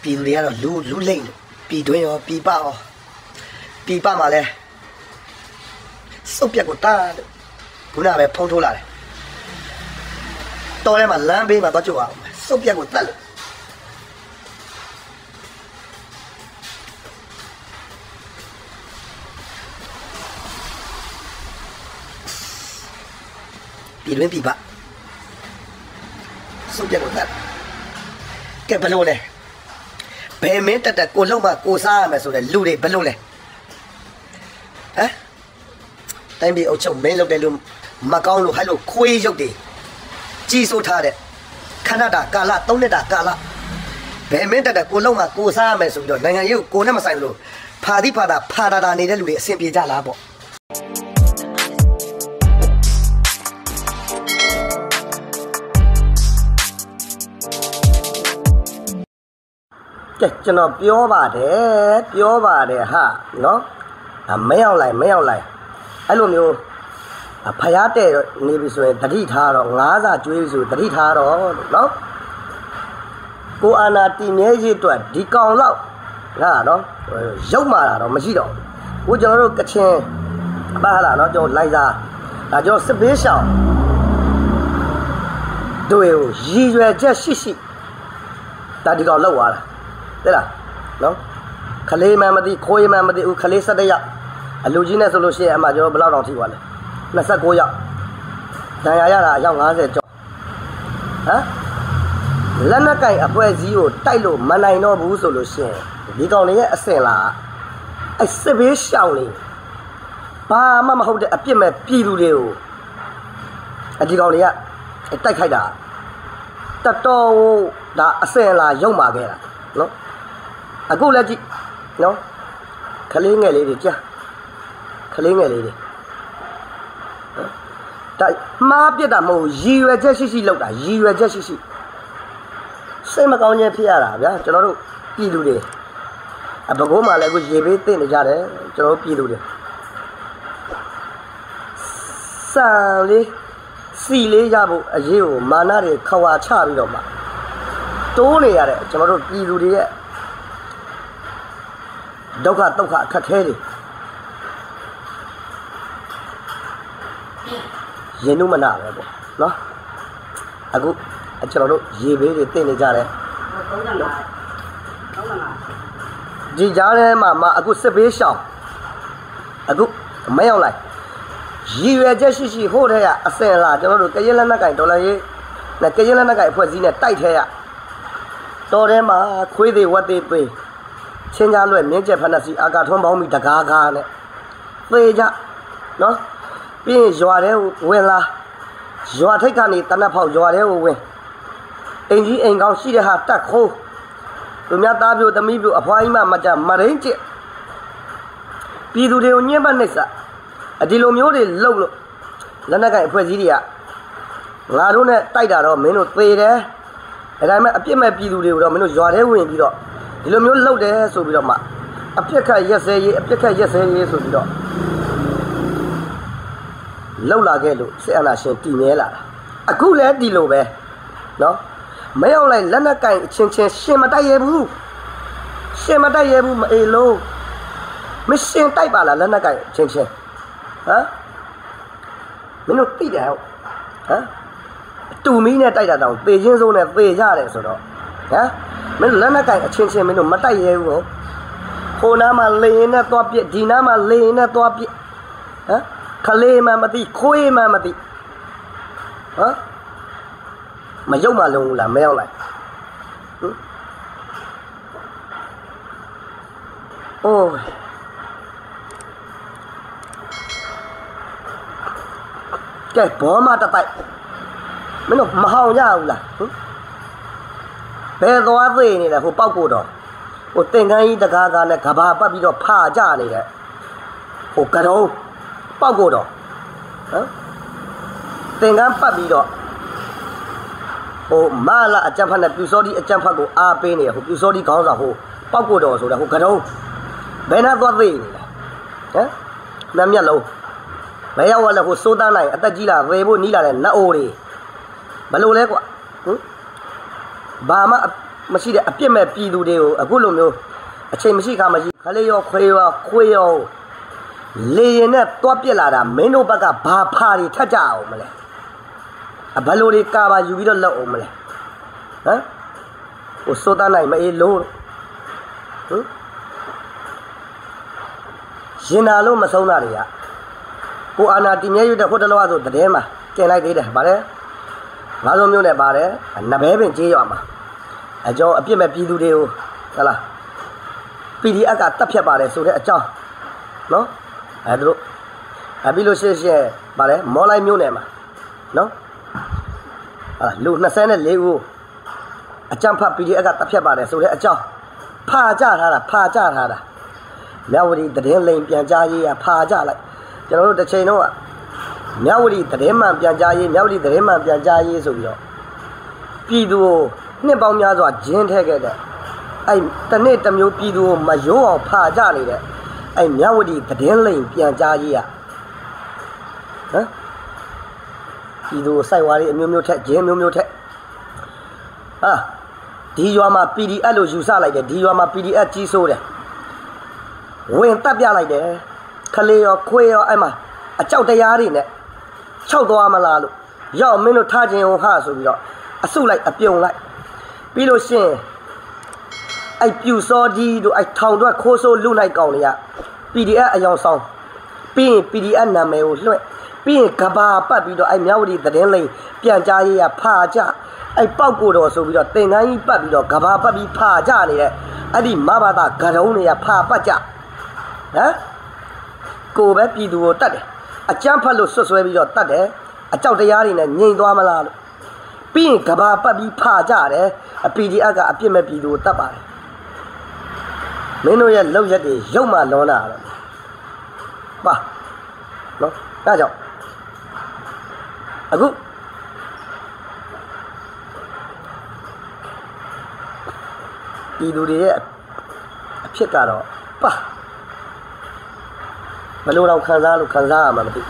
ပြည်သူတွေကတော့လူလိမ့်လို့ပြည်တွင်းရောပြည်ပရောပြည်ပမှာလဲစုပ်ပြက်ကိုတားလို့ခုနပဲဖုံးထိုးလာတယ်တော်ထဲမှာလမ်းဘေးမှာသွားကြွအောင်စုပ်ပြက်ကိုတတ်လို့ပြည်တွင်းပြည်ပစုပ်ပြက်ကိုတတ်ကဲဘလို့လဲဘယ်မင်းတက်ကိုလုံးမကိုစားရမယ်ဆိုတဲ့လူတွေဘလို့လဲဟမ်တိုင်းပြည်အုပ်ချုပ်မင်းလုပ်တယ်လို့မကောင်းလို့ဟဲ့လို့ခွေးရုပ်တွေကြီးစိုးထားတဲ့ခဏတာကာလ3နှစ်တာကာလဘယ်မင်းတက်ကိုလုံးမကိုစားရမယ်ဆိုပြီးတော့နိုင်ငံရေးကိုနဲ့မဆိုင်လို့ဖာတိဖာတာနေတဲ့လူတွေအဆင်ပြေကြလားပေါ့ကျွန်တော်ပြောပါတယ်ဟာနော်မရောက်လိုက်အဲ့လိုမျိုးဖျားတဲ့နေပြီဆိုရင်တတိထားတော့ငါးစာကျွေးဆိုတတိထားတော့နော်ကိုအာနာတီမြဲကြီးအတွက်ဒီကောင်လောက်ဟာနော်ရုပ်မာတာတော့မရှိတော့ဘူးကျွန်တော်တို့ကချင်ပါလာနော်ကျွန်တော်လိုက်စားဒါကျွန်တော်စစ်ပေးရှောင်းတို့ရည်ရွယ်ချက်ရှိဒါဒီကောင်လောက်သွားတာတဲ့လားနော်ခလေးမှမသိခိုးမှမသိဦးခလေး17ယောက်အလူကြီးနဲ့ဆိုလို့ရှိရင်အမှကျွန်တော်ဘယ်လောက်တောင်ထိသွားလဲ29ယောက်ဒဏ်ရာရတာရောက်50ကျော်ဟမ်လက်နက်ကင်အဖွဲ့အစည်းကိုတိုက်လို့မနိုင်တော့ဘူးဆိုလို့ရှိရင်ဒီကောင်တွေရဲ့အစင်လားအဲ့စစ်ဘေးရှောင်နေဘာမှမဟုတ်တဲ့အပြစ်မဲ့ပြည်သူတွေကိုဒီကောင်တွေကတိုက်ခိုက်တာတတော်ဒါအစင်လားရုံမာခဲ့တာနော်အခုလက်ကြည့်နော်ခလေးငယ်လေးတွေကြာခလေးငယ်လေးတွေတိုက်မှားပြစ်တာမဟုတ်ရည်ရွယ်ချက်ရှိလောက်တာရည်ရွယ်ချက်ရှိစိတ်မကောင်းခြင်းဖြစ်ရတာဗျာကျွန်တော်တို့ပြည်သူတွေဘကိုးမှလည်းအခုရေဘေးသိနေကြတယ်ကျွန်တော်တို့ပြည်သူတွေစံလေးစီလေးရဖို့အရေးကိုမာနတွေခွာချပြီးတော့မှတိုးနေရတဲ့ကျွန်တော်တို့ပြည်သူတွေရဲ့ဒုက္ခအခက်ခဲတွေရင်နှုတ်မနာပဲပေါ့နော်အခုကျွန်တော်တို့ရေဘေးတွေတင်နေကြတယ်ဒီကြားထဲမှာအခုစစ်ဘေးရှောင်အခုမရောက်လိုက်ရည်ရွယ်ချက်ရှိဟိုတဲ့ကအစင်လာကျွန်တော်တို့ကရင်လက်နက်ကင်ဒေါ်လာရေးနဲ့ကရင်လက်နက်ကင်အဖွဲ့အစည်းနဲ့တိုက်ထဲရတော်ထဲမှာခွေးတွေဝက်တွေပေးချင်းကြားလွဲ့မြင်းကျက်ဖက်နှက်စီအာကာထွန်းပေါင်းပြီးတကားကားနဲ့သေကြနော်ပြီးရင်ရွာထဲကိုဝင်လာရွာထိပ်ကနေတနက်ဖောက်ရွာထဲကိုဝင်အိမ်ကြီးအိမ်ကောင်းရှိတဲ့ဟာတက်ခိုးသူများသားပြိုသမီးပြိုအဖွားကြီးမကြမရင်းကျက်ပြည်သူတွေကိုညှဉ်းပန်းနှိပ်စက်ဒီလိုမျိုးတွေလှုပ်လို့လက်နက်ကင်အဖွဲ့အစည်းတွေကငါတို့နဲ့တိုက်တာတော့မင်းတို့သေတယ်ဒါပေမဲ့အပြစ်မဲ့ပြည်သူတွေကိုတော့မင်းတို့ရွာထဲဝင်ပြီးတော့ဒီလိုမျိုးလှုပ်တယ်ဆိုပြီးတော့မှအပြစ်ခတ်ရက်စဲရေးဆိုပြီးတော့လှုပ်လာခဲ့လို့စစ်အာဏာရှင်တည်မြဲလာတာအခုလည်းဒီလိုပဲနော်မရောက်လိုက်လက်နက်ကင်အချင်းရှင်မတိုက်ရဘူးမအေးလို့မရှင်တိုက်ပါလားလက်နက်ကင်အချင်းဟမ်မင်းတို့သိတယ်ဟုတ်ဟမ်တူမီးနဲ့တိုက်တာတောင်သေချင်းစိုးနဲ့သေကြတယ်ဆိုတော့ဟမ်မင်းလက်နက်ကင်အချင်းမင်းတို့မတိုက်ရဘူးဟိုနားမှာလေရင်နဲ့သွားပြစ်ဒီနားမှာလေရင်နဲ့သွားပြစ်ဟမ်ခလေးမှမသိခွေးမှမသိဟမ်မရုပ်မှလုံးဘူးလားမရောက်လိုက်အိုးကဲဘောမတတိုက်မင်းတို့မဟောင်ကြဘူးလားဘယ်သွားသေးနေလဲဟိုပောက်ကိုတော့ဟိုတင်ခန်းကြီးတကားနဲ့ကဘာပတ်ပြီးတော့ဖာကြနေတဲ့ဟိုကတုံးပောက်ကိုတော့ဟမ်တင်ကန်းပတ်ပြီးတော့ဟိုမလာအကြံဖတ်နဲ့ပြူစောဒီအကြံဖတ်ကိုအားပေးနေဟိုပြူစောဒီခေါင်းဆောင်ဟိုပောက်ကိုတော့ဆိုတာဟိုကတုံးဘယ်နဲ့သွားသေးနေလဲဟမ်နှမျက်လုံးဘယ်ရောက်လဲဟိုစိုးတန်းလိုက်အသက်ကြီးလာရေဖို့နီးလာတဲ့နတ်အိုးတွေဘယ်လိုလဲကွာဘာမှมาชีเดอเปียแม่ปีดูเดียวกูลมอยู่เชมาชีข้ามาชีเขาเลยคุยเลยเนี่ยตัวเปียลาดาเมนูปากกาบาพาริทัดจ้ามาเลยบาลูริกาบาอยู่วิโรจน์ละอมาเลยฮะโอ้โซตาไหนมาเอโลยินอาโลมาส่งนารีอะกูอานาติเมียอยู่แต่คนตลอดสุดเดิมมาเจนไล่ดีเด้บาร์เร่งานลมอยู่เนี่ยบาร์เร่นับเห็นเจียวมาเจ้าเปียแม่ปีดูเดียวกันละปีดีอากาศตับเพียบาร์เร่สุดเจ้าเนาะดูพี่ลูกเชี่ยบาร์เร่มอลายมิวเนี่ยมาเนาะลูกน่าเส้นเนี่ยเลี้ยวจำพับปีดีอากาศตับเพียบาร์เร่สุดเจ้าพาจ้าท่าละแมวดีแต่เดินเล่นเปลี่ยนใจพาจ้าเลยจะรู้แต่เชนว่าแมวดีแต่เดินมันเปลี่ยนใจแมวดีแต่เดินมันเปลี่ยนใจสุดยอดปีดูเนี่ยบางอย่างตัวเจนเท่กันเลยไอ้แต่เนี่ยแต่มีปีดูมาโย่พาจ้าเลยเลยไอ้แมวดีแต่เดินเล่นเปลี่ยนใจฮะปีดูใส่วารีมีเท่เจนมีเท่ดีว่ามาปีดีอะไรอยู่ซาเลยเด้ดีว่ามาปีดีจีโซ่เลยเว้นตับยาเลยเด้ทะเลคุยไอ้มาเจ้าแต่ยาดิเนี่ยเช่าตัวมาลาลูกย่อมไม่รู้ท่าจริงของข้าสุดยอดสู้ไรเปียงไรปีโลเช่ไอ้ปิวซอดีดูไอ้ทองด้วยโคโซลูนไอ้กองเนี่ยปีดีไอ้ยองซองปีดีไอ้นาเมลด้วยปีกบาปัดปีดูไอ้เมียวดีแต่เดินเลยเปลี่ยนใจพาจ้าไอ้เป้ากูโดสุดยอดเต็งไงปัดปีดูกบาปัดปีพาจ้าเนี่ยไอ้ดิมาบาตากระโดดเนี่ยพาปัดจ้าฮะกูแบบปีดูตัดเลยจำพัดลุสวยๆปีดูตัดเลยเจ้าแต่ยาดิเนี่ยยิงตัวมาลาลูกปีกบาปัดปีพาจ้าเลยปีดีอากาศเปลี่ยนแม่ปีดูตัดไปเมนูရဲ့လောက်ရက်တွေရုပ်မှလွန်လာတော့ပါနော်ဒါကြောင့်အခုဒီလူတွေရဲ့အဖြစ်ကတော့ပါဘယ်လိုတော့ခံစားရမှာမသိ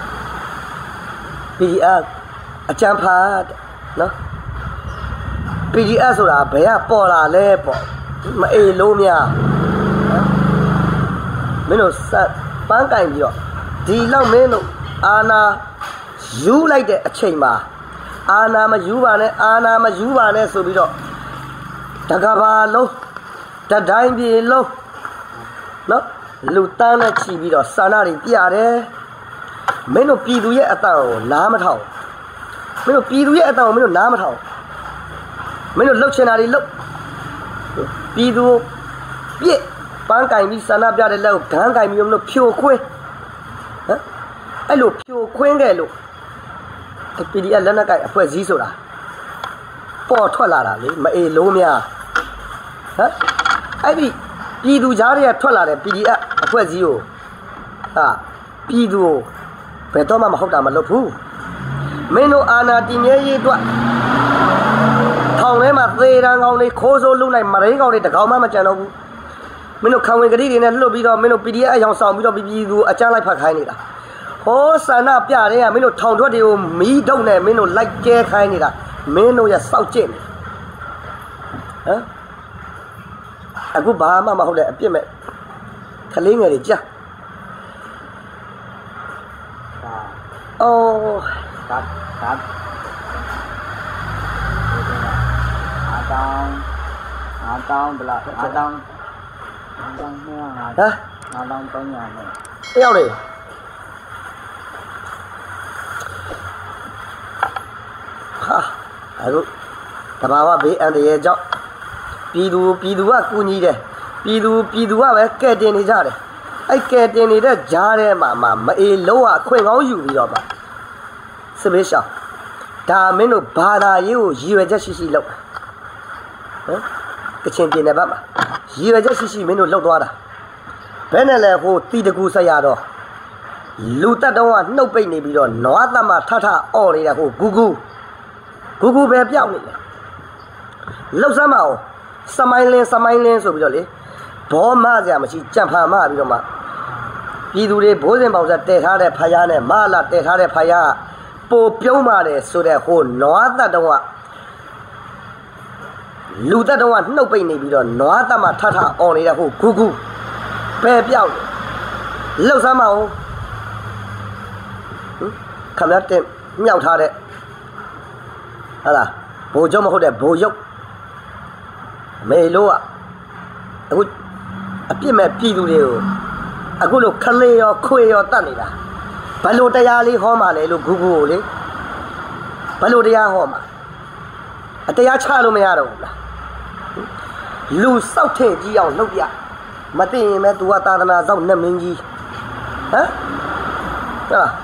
PDF အကျန်းဖတ်နော် PDF ဆိုတာဘယ်ကပေါ်လာလဲပေါ့မအေးလုံးများမင်းတို့ပန်းကင်ပြီးတော့ဒီလောက်မင်းတို့အာနာယူလိုက်တဲ့အချိန်မှာအာနာမယူပါနဲ့ဆိုပြီးတော့တကဘာလုံးတတိုင်းပြေလုံးနော်လူတန်းနဲ့ချီပြီးတော့စာနာတွေပြတယ်မင်းတို့ပြည်သူရဲ့အတန်ကိုနားမထောင်မင်းတို့ပြည်သူရဲ့အတန်ကိုမင်းတို့နားမထောင်မင်းတို့လှုပ်ချင်တာတွေလှုပ်ပြည်သူပြည့်ပန်းကင်ပြီးစာနာပြတဲ့လက်ကိုဂန်းကင်ပြီးလို့ဖြိုခွင်းဟမ်အဲ့လိုဖြိုခွင်းခဲ့လို့ PDF လက်နက်ကင်အဖွဲ့စည်းဆိုတာပေါ်ထွက်လာတာလေမအေးလုံးများဟမ်အဲ့ဒီပြည်သူကြားတွေကထွက်လာတဲ့ PDF အဖွဲ့စည်းကိုပြည်သူကိုဘယ်တော့မှမဟုတ်တာမလုပ်ဘူးမင်းတို့အာဏာတည်မြဲရေးအတွက်ထောင်ထဲမှာသေတန်းကောင်းတွေခိုးဆိုးလုံလိုက်မရင်းကောင်းတွေတကောင်မှမကြံတော့ဘူးမင်းတို့ခံဝင်ကတိတွေနဲ့လှုပ်ပြီးတော့မင်းတို့ PDF အယောင်ဆောင်ပြီးတော့ပြည်သူအကြမ်းလိုက်ဖတ်ခိုင်းနေတာဟောဆန္ဒပြတဲ့ကမင်းတို့ထောင်ထွက်တွေကိုမီးတုံနဲ့မင်းတို့လိုက်ကဲခိုင်းနေတာမင်းတို့ရစောက်ကျင့်နေဟမ်အခုဘာမှမဟုတ်တဲ့အပြစ်မဲ့ခလေးငယ်တွေကြာအိုးครับอาตองเปล่าอาตองเนี่ยอาตองตัวใหญ่เนี่ยเอ้าเลยဟာအခုတဘာဝဘေးအန္တရာယ်ကြောင့်ပြည်သူကကူညီတယ်ပြည်သူကပဲကဲတင်နေကြတယ်အဲ့ကဲတင်နေတဲ့ကြားထဲမှာမအေးလုံးဝအခွင့်ကောင်းယူပြီးတော့ပါစပေးရှောင်းဒါမင်းတို့ဘာသာရေးကိုရည်ရွယ်ချက်ရှိလုပ်ဟမ်ကချင်ပြည်နယ်ဘက်မှာရည်ရွယ်ချက်ရှိမင်းတို့လှုပ်သွားတာဘယ်နဲ့လဲဟိုတီတကူဆက်ရတော့လူတက်တော့ကနှုတ်ပိတ်နေပြီးတော့နွားသက်မှထအော်နေတဲ့ဟိုဂူဂူပဲပြောက်နေတယ်လှုပ်စမ်းမအောင်စမိုင်းလင်းဆိုပြီးတော့လေဘောမစရာမရှိကြံဖန်မပြီးတော့မှပြည်သူတွေဘိုးစင်ပေါင်ဆက်တည်ထားတဲ့ဖယားနဲ့မလာတည်ထားတဲ့ဖယားပိုပြုံးပါတယ်ဆိုတဲ့ဟိုနွားသက်တော့ကလူသက်တော့နှုတ်ပိတ်နေပြီးတော့နွားသက်မှထထအော်နေတဲ့ဟိုဂူဂူဘယ်ပြောက်လှုပ်ဆမ်းမအောင်ခမရတဲ့မြောက်ထားတဲ့ဟာလားဘိုးကျုံမဟုတ်တဲ့ဘိုးရုပ်မေလို့အခုအပြစ်မဲ့ပြည်သူတွေကိုအခုလိုခလေးရောခွေရောတတ်နေတာဘလို့တရားလေးဟောမှလဲလို့ဂူဂူကိုလေဘလို့တရားဟောမှအတရားချလို့မရတော့ဘူးလားလူစောက်ထည့်ကြီးအောင်လုပ်ပြမသိရင်ပဲ तू ကသာသနာစောက်နဲ့မင်းကြီးဟမ်ဟုတ်လား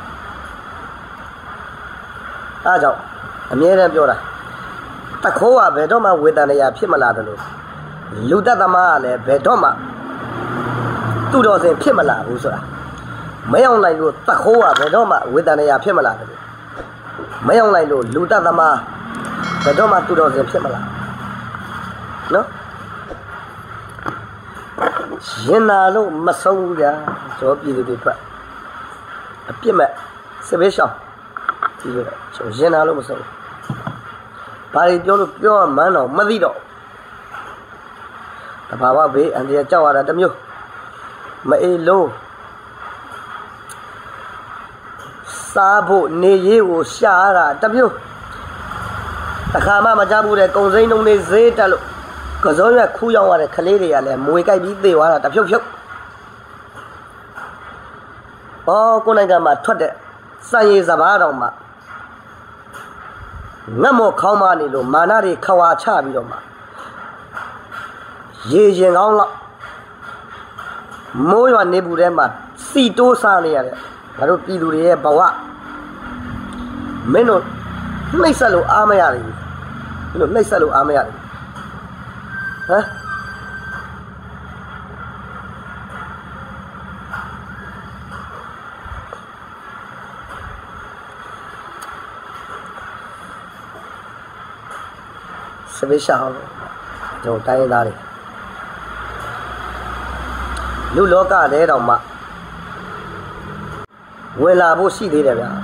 အားကြောင့်အမြဲတမ်းပြောတာတခိုးကဘယ်တော့မှဝေဒနာဖြစ်မလာတယ်လို့လူတတ်သမားကလည်းဘယ်တော့မှသူ့တော်စင်ဖြစ်မလာဘူးဆိုတာမရောက်နိုင်လို့တခိုးကဘယ်တော့မှဝေဒနာဖြစ်မလာတယ်လို့မရောက်နိုင်လို့လူတတ်သမားဘယ်တော့မှသူ့တော်စင်ဖြစ်မလာနော်ရင်နာလို့မဆုံးဘူးကြာကျော်ပြည်သူတွေအတွက်အပြစ်မဲ့စပယ်ရှောင်းဒီလိုရင်နာလို့မဆုံးဘာတွေပြောလို့ပြောမှန်းတော့မသိတော့တဘာဝဘေးအန်တရားကြောက်ရတာတမျိုးမအေးလို့စားဖို့နေရေးကိုရှာရတာတမျိုးတခါမှမကြဘူးတဲ့ကုံစိမ်းနှုံးလေးဈေးတက်လို့ကစောရခူးရောက်ရတဲ့ကလေးတွေကလည်းမွေကြိုက်ပြီးသေသွားတာတဖြုတ်ဖြုတ်ကိုနိုင်ငံမှာထွက်တဲ့စံရည်စဘာတော်မှာငတ်မော်ခေါင်းမနေလို့မာနတွေခွာချပြီးတော့မှရေရင်ကောင်းလောက်မိုးရွာနေဘူးထဲမှာစီတိုးစားနေရတဲ့ငါတို့ပြည်သူတွေရဲ့ဘဝမင်းတို့နှိမ့်ဆက်လို့အားမရတယ်မင်းတို့နှိမ့်ဆက်လို့အားမရတယ်ဟမ်စပယ်ရှောင်းတို့တိုင်းသားတွေလူလောကတဲတောင်မှဝင်လာဖို့ရှိသေးတယ်ဗျာ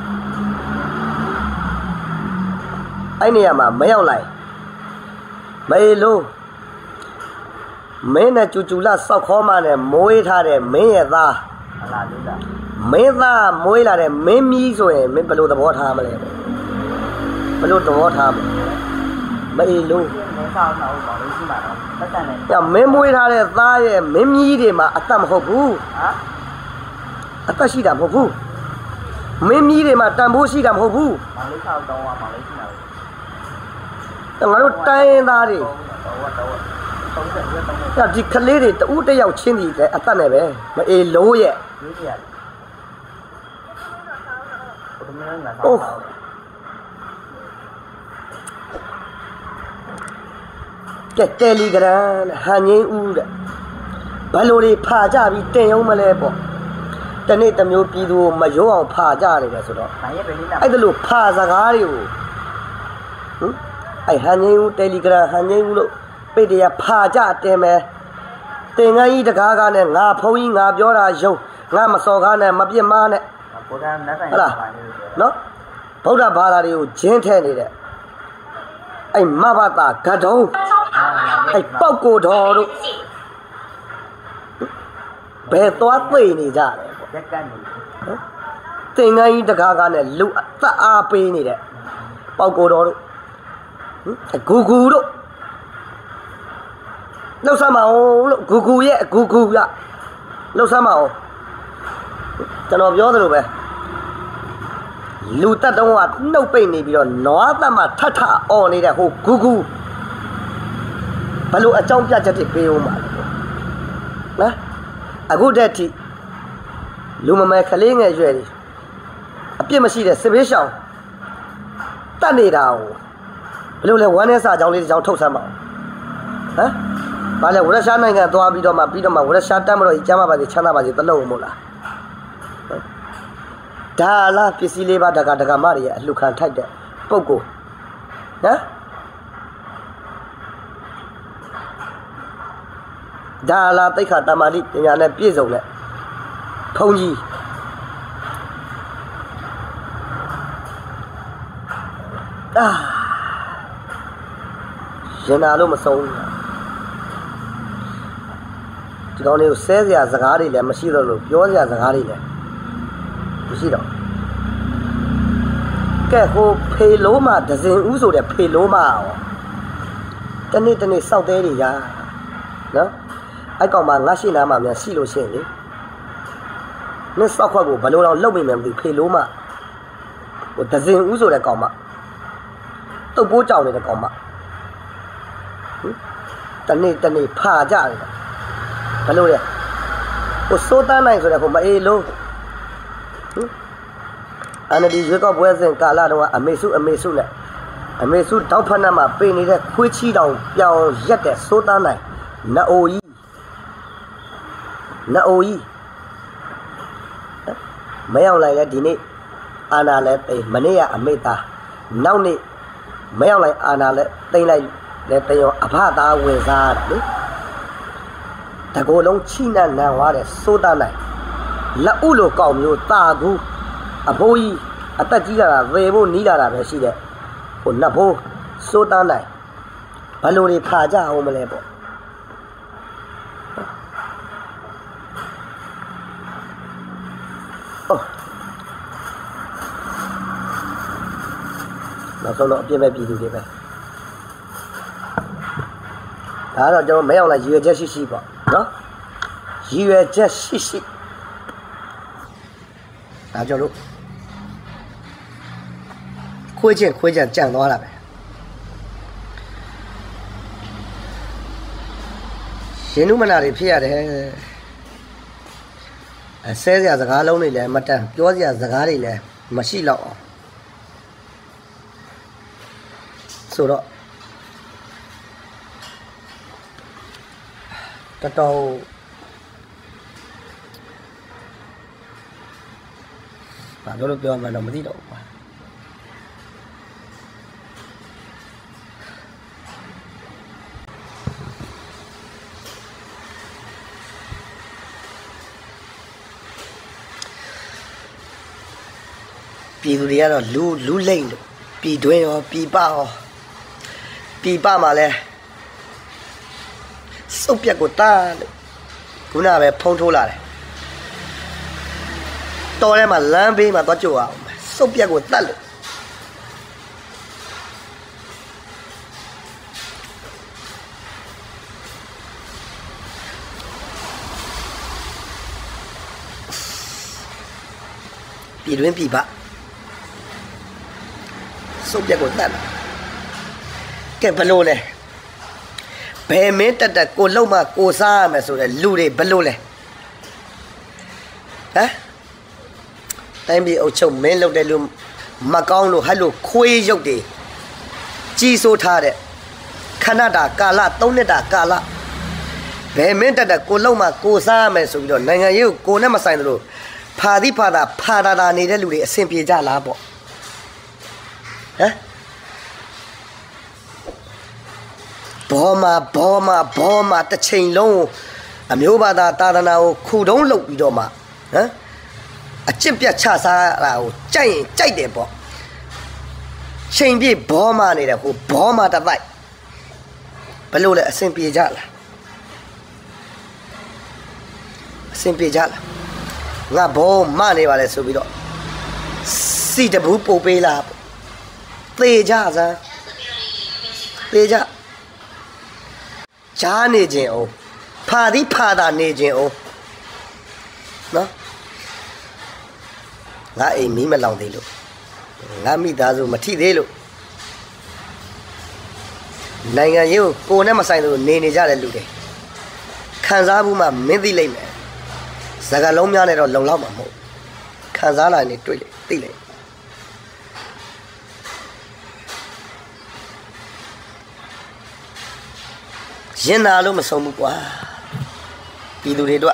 အဲ့နေရာမှာမရောက်လိုက်မေလို့မင်းနဲ့ကျူကျူလာစောက်ခေါ်မနဲ့မွေးထားတဲ့မင်းရဲ့သားဟလာလေးတာမင်းသားမွေးလာတဲ့မင်းမီးဆိုရင်မင်းဘယ်လိုသဘောထားမလဲဘယ်လိုသဘောထားမလဲမေလို့မင်းဆောင်တော့ဘာလို့ရှိမှာတော့တက်တန်နေညမင်းမွေးထားတဲ့သားရဲ့မင်းမီးတွေမှာအသက်မဟုတ်ဘူးဟမ်အသက်ရှိတာမဟုတ်ဘူးမင်းမီးတွေမှာတန်ဖိုးရှိတာမဟုတ်ဘူးဘာလို့ဆောက်တော့ဘာလို့ရှိငတာါတို့တိုင်းသားတွေဒီကလေးတွေတူးတယောက်ချင်းစီတဲ့အသက်နဲ့ပဲမအေးလို့ရဲ့အိုးကဲတယ်လီဂရမ်ဟန်ငင်းဦးတဲ့ဘယ်လိုတွေဖာကြပြီးတင်အောင်မလဲပေါ့တနေ့တစ်မျိုးပြည်သူကိုမရောအောင်ဖာကြနေတယ်ဆိုတော့အဲ့ဒါလို့ဖာစကားတွေကိုအဲ့ဟန်ငင်းဦးတယ်လီဂရမ်ဟန်ငင်းဦးလို့ပိတ်တရဖာကြတင်မယ်တင်ငန်းကြီးတကားကားနဲ့ငါဖုံးကြီးငါပြောတာယုံငါမစော်ကားနဲ့မပြစ်မားနဲ့ဘုရားလက်တိုင်ဟုတ်လားနော်ဗုဒ္ဓဘာသာတွေကိုဂျင်းထဲနေတဲ့အဲ့မဘတာဂတ်တုံးအဲ့ပေါက်ကိုတော်တို့ဘယ်သွားသိနေကြတယ်ပေါ့ရက်ကတ်နေတင်ငန်းကြီးတကားကားနဲ့လူအသက်အားပေးနေတဲ့ပေါက်ကိုတော်တို့ဂူဂူတို့လှုပ်ဆမ်းမအောင်လို့ဂူဂူရဲ့ဂူဂူရလှုပ်ဆမ်းမအောင်ကျွန်တော်ပြောသလိုပဲလူတက်တုံးကနှုတ်ပိတ်နေပြီးတော့နွားသက်မှထထအော်နေတဲ့ဟိုဂူဂူဘလို့အကြောင်းပြချက်တွေပေးအောင်ပါနော်အခုတည်းထိလူမမယ်ခလေးငယ်ရွယ်တွေအပြစ်မရှိတဲ့စပယ်ရှောင်းတတ်နေတာကိုဘလို့လဲဝမ်းနဲ့စာကြောင်းလေးတစ်ကြောင်းထုတ်ဆမ်းပါဟမ်ဘာလဲဝရရှားနိုင်ငံသွားပြီးတော့မှဝရရှားတတ်မလို့ကျမ်းပါပါစေချမ်းသာပါစေတလုံးမို့လားဒါလားပစ္စည်းလေးပါဒကာမတွေရဲ့အလှခံထိုက်တဲ့ပုံကိုနော်ဒါလားတိတ်ခါတမာတိပညာနဲ့ပြည့်စုံတဲ့ဘုန်းကြီးရင်နာလို့မဆုံးဒီကောင်လေးကိုဆဲစရာစကားတွေလည်းမရှိတော့လို့ပြောစရာစကားတွေလည်းမရှိတော့ကဲဟိုဖေလုံးမှာဒဇင်ဦးဆိုတဲ့ဖေလုံးမှာရောတနေ့တနေ့စောက်သေးတွေရာနော်အဲ့ကောင်မှာငါရှိနာမှာများရှိလို့ရှိရင်လေနစ်စောက်ခွက်ကိုဘယ်လိုတော့လုပ်မိမယ်မသိဖေလုံးမှာဟိုဒဇင်ဦးဆိုတဲ့ကောင်မှာတုတ်ပိုးကြောင်နေတဲ့ကောင်မှာတနေ့ဖာကြတယ်ဘယ်လိုလဲဟိုစိုးတန်းနိုင်ဆိုတဲ့ဟိုမအေးလုံးအန်ဒီရွေးကောက်ပွဲစဉ်ကာလတုန်းကအမေစုနဲ့အမေစုတောက်ဖက်နှက်မှာပိန်နေတဲ့ခွေးချီတောင်ပြောင်းရက်တဲ့စိုးတန်းနိုင်နအိုကြီးမရောက်လိုက်လဲဒီနေ့အာနာလဲတိမ်မနေ့ကအမေသားနောက်နေ့မရောက်လိုက်အာနာလဲတိမ်လိုက်လဲတရောအဖသားဝင်စားတာလေတကောလုံးချိနတ်နန်သွားတဲ့စိုးတန်းနိုင်လက်ဥလိုကောက်မျိုးတာကူအဖိုးကြီးအသက်ကြီးလာတာသေဖို့နီးလာတာပဲရှိတဲ့ဟိုနတ်ဖိုးစိုးတန်းနိုင်ဘယ်လိုတွေဖာကြအောင်မလဲပေါ့နောက်ဆုံးတော့အပြည့်ပဲပြည်သူတွေပဲဒါတော့ကျွန်တော်မရောက်လာရည်ရွယ်ချက်ရှိပေါ့နော်ရည်ရွယ်ချက်ရှိဒါကြောင့်လို့ခွေးချင်းကြံသွားတာပဲရှင်နုမနာတွေဖြစ်ရတယ်ဆဲစရာစကားလုံးတွေလည်းမတန်ပြောစရာစကားတွေလည်းမရှိတော့အောင်ဆိုတော့တော်ဘာလို့ပြောမှန်းတော့မသိတော့ဘူးကွာပြည်သူတွေကတော့လူလိမ့်လို့ပြည်တွင်းရောပြည်ပရောပြည်ပမှာလဲစုပ်ပြက်ကိုတားလို့ခုနပဲဖုံးထိုးလာတယ်တော်ထဲမှာလမ်းဘေးမှာသွားကြိုအောင်စုပ်ပြက်ကိုတတ်လို့ပြည်တွင်းပြည်ပစုပ်ပြက်ကိုတတ်လို့ကဲဘလို့လဲဘယ်မင်းတက်ကိုလုံမကိုစားရမယ်ဆိုတဲ့လူတွေဘလို့လဲဟမ်တိုင်းပြည်အုပ်ချုပ်မင်းလုပ်တဲ့လူမကောင်းလို့ဟဲ့လို့ခွေးရုပ်တွေကြီးစိုးထားတဲ့ခဏတာကာလ3နှစ်တာကာလဘယ်မင်းတက်ကိုလုံမကိုစားရမယ်ဆိုပြီးတော့နိုင်ငံရေးကိုနဲ့မဆိုင်သလိုဖာတာနေတဲ့လူတွေအဆင်ပြေကြလားပေါ့ဟမ်ဘောမာတစ်ချိန်လုံးအမျိုးဘာသာသာသနာကိုခုတုံးလုပ်ပြီးတော့မှဟမ်အကျင့်ပြတ်ချစားတာကိုကြိုက်ရင်ကြိုက်တယ်ပေါ့ချိန်ပြည့်ဘောမာနေတယ်ဟိုဘောမာတပိုက်ဘယ်လိုလဲအဆင်ပြေကြလားအဆင်ပြေကြလားငါဘောမနေပါလေဆိုပြီးတော့စီတဘူးပို့ပေးလားသေကြစမ်းသေကြကြားနေခြင်းအောင်ဖာတာနေခြင်းအောင်နော်ငါအိမ်မီးမလောင်သေးလို့ငါမိသားစုမထိသေးလို့နိုင်ငံရေးကိုနဲ့မဆိုင်လို့နေကြတဲ့လူတွေခံစားမှုမှမင်းသိလိမ့်မယ်စကားလုံးများနဲ့တော့လုံလောက်မှာမဟုတ်ခံစားလာနေတွေ့လေသိလေရင်နာလို့မဆုံးဘူးကွာပြည်သူတွေအတွက်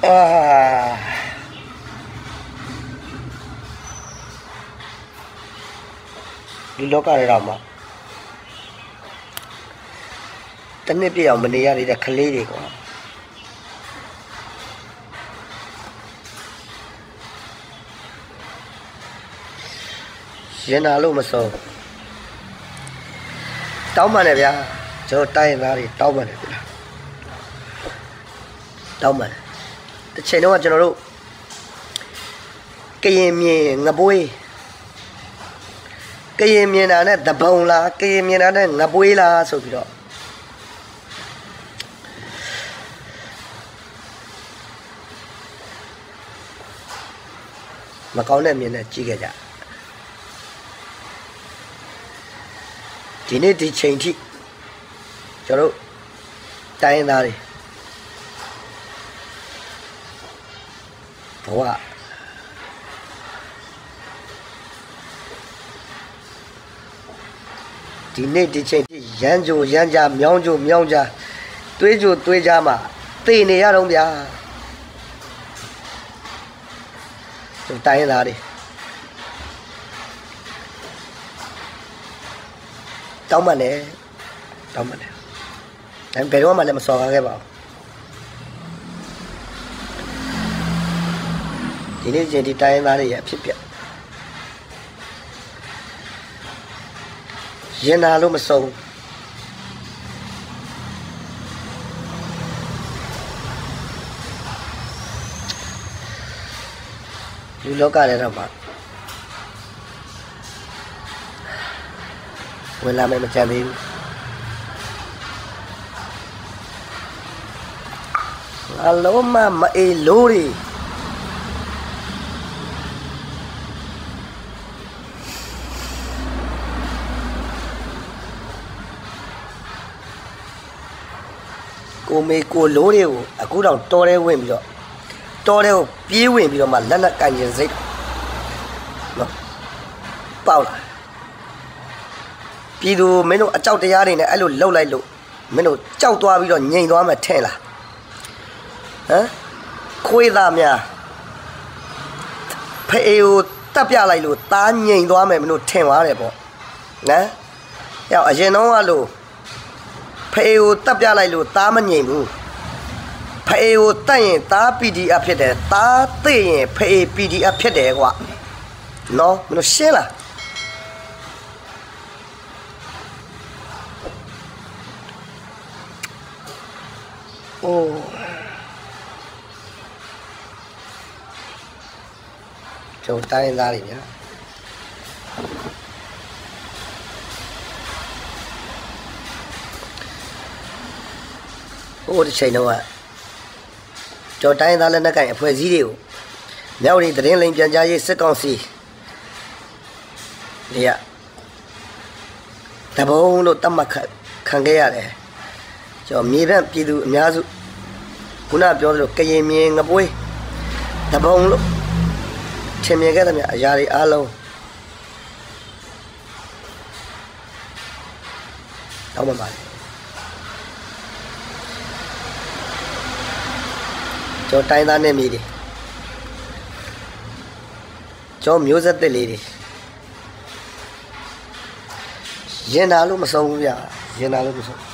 ဒီလောကထဲတော့မှာတနည်းပြအောင်မနေရတဲ့ကလေးတွေကွာရင်နာလို့မဆုံးတောင်းပန်တယ်ဗျာကျွန်တော်တိုင်းသားတွေတောင်းပန်တယ်ဗျာတောင်းပန်တယ်တစ်ချိန်တော့ကျွန်တော်တို့ကရင်မြင်ငပွေးကရင်မြင်တာနဲ့တပုံလားကရင်မြင်တာနဲ့ငပွေးလားဆိုပြီးတော့မကောင်းတဲ့မြင်နဲ့ကြည့်ခဲ့ကြဒီနေ့ဒီချိန်ထိကျွန်တော်တိုင်းသားတွေဘဝဒီနေ့ဒီချိန်ထိရမ်းကြိုရမ်းကြမြောင်းကြိုမြောင်းကြတွေးကြိုတွေးကြမှာသိနေရတော့ဗျာကျွန်တော်တိုင်းသားတွေတောင်းပန်တယ်တောင်းပန်တယ်ဘယ်တော့မှလည်းမစော်ကားခဲ့ပါဘူးဒီနေ့ချိန်ဒီတိုင်းသားတွေရဖြစ်ပြရင်နာလို့မဆုံးဒီလောကထဲတော့မှာဝင်လာမယ်မကြမ်းသေးဘူးအလုံးမမအေးလို့တွေကိုမေကိုလိုးတွေကိုအခုတော့တော်ရဲဝင်ပြီးတော့တော်ရဲကိုပြေးဝင်ပြီးတော့မှလက်လက်ကန်ကျင်စိတ်နော်ပေါက်လာပြည်သူမင်းတို့အကြောက်တရားတွေနဲ့အဲ့လိုလှုပ်လိုက်လို့မင်းတို့ကြောက်သွားပြီးတော့ငြိမ်သွားမှထင်လားဟမ်ခွေးသားများဖေကိုတက်ပြလိုက်လို့သားငြိမ်သွားမယ်မင်းတို့ထင်သွားတယ်ပေါ့နော်ရောက်အရင်တော့ကလို့ဖေကိုတက်ပြလိုက်လို့သားမငြိမ်ဘူးဖေကိုတက်ရင်သား PDF ဖြစ်တယ်သားသိရင်ဖေ PDF ဖြစ်တယ်ကွာနော်မင်းတို့ရှင်းလားโอ้ကျွန်တော်တိုင်းသားတွေဗျာဟိုဒီချိန်တော့ကျွန်တော်တိုင်းသားလက်နက်ကိုင်အဖွဲ့အစည်းတွေကိုမြောက်ရီသတင်းလိမ်ပြန်ကြားရေးစစ်ကောင်စီတွေကတဘုံလို့တတ်မှတ်ခံခဲ့ရတယ်ကျွန်တော်မြေပြန့်ပြည်သူအများစုခုနပြောသလိုကရင်မြင်ငပွေးတပုံလို့ထင်မြင်ခဲ့တဲ့မြအရာတွေအားလုံးတောင်းပန်ပါတယ်ကျွန်တော်တိုင်းသားနဲ့မြေတွေကျွန်တော်မျိုးဆက်သက်လေးတွေရင်နာလို့မဆုံးဘူးဗျာရင်နာလို့မဆုံး